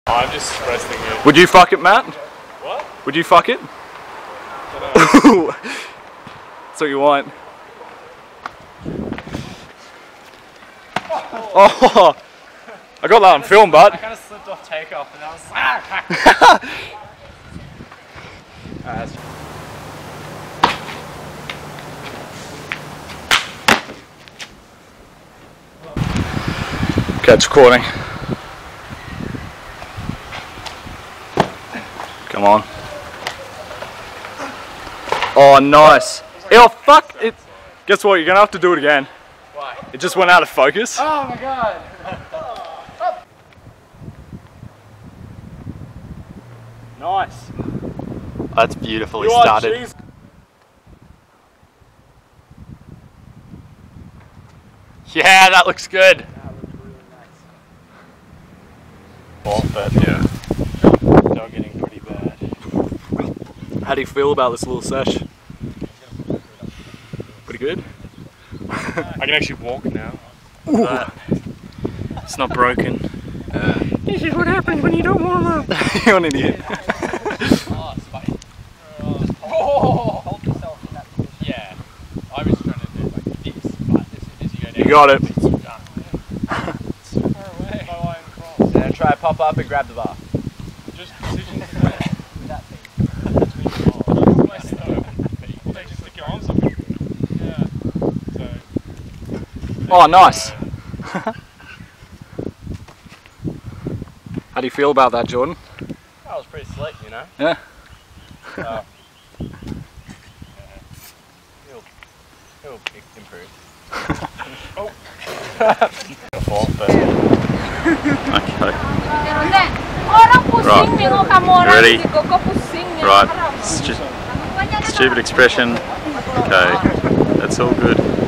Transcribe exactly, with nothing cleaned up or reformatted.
I'm just resting it. Would you fuck it, Matt? What? Would you fuck it? Dunno. That's what you want. Oh, I got that on film, bud. I kind of slipped off takeoff and I was like, ah! Okay, it's recording. Come on. Oh, nice. Oh, fuck it. Guess what? You're gonna have to do it again. Why? It just went out of focus. Oh my god. Nice. That's beautifully You are started. cheese. Yeah, that looks good. That looks really nice. Oh, but Yeah. they're getting pretty bad. How do you feel about this little sesh? Pretty good? I can actually walk now. But it's not broken. Uh, This is what happens when you don't warm up. you're an idiot. Oh, spiky. Oh, hold yourself in that position. Yeah, I was trying to do like this, but as, as you go down, You got it. it's done. So far away. By line cross. Now try pop up and grab the bar. Just precision. With that thing. My stove. Well, they just stick your arms up. Yeah. So. Oh, nice. How do you feel about that, Jordan? That was pretty slick, you know. Yeah. Uh, yeah. He'll, he'll improve. Oh. Fall, but okay. Orang pusing Right. nengok kamu orang Ready? di Koko pusing nengok Right. orang. Stu- stupid expression. Okay. That's all good.